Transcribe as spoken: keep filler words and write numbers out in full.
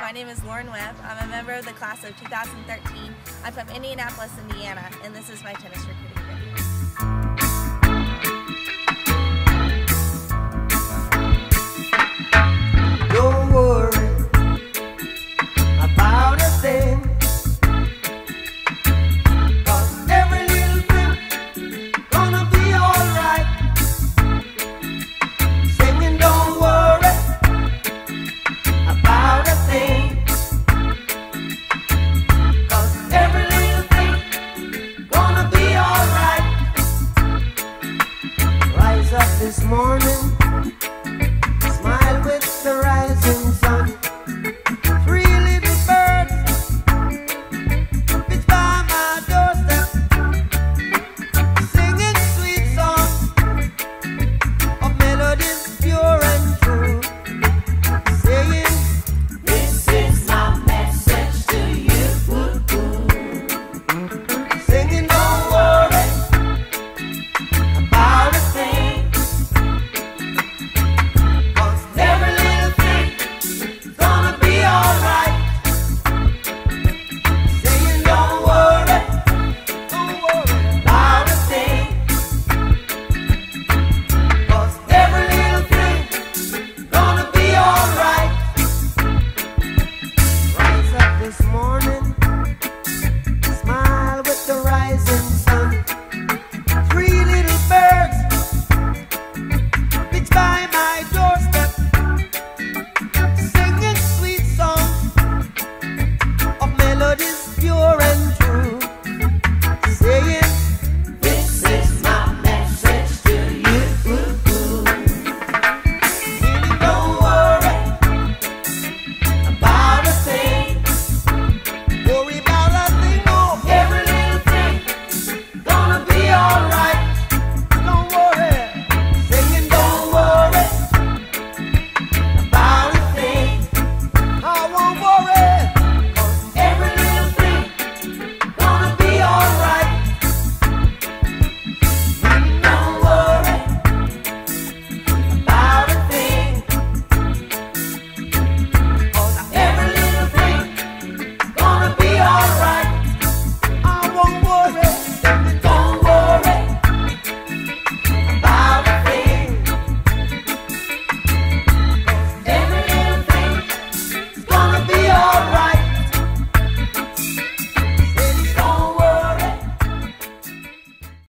my name is Webb. I'm a member of the class of two thousand thirteen. I'm from Indianapolis, Indiana, and this is my tennis recruiting video. Don't worry about a thing, 'cause every little thing gonna be alright. Singing, don't worry about a thing, 'cause every little thing gonna be alright. Rise up this morning, smile with the rising sun.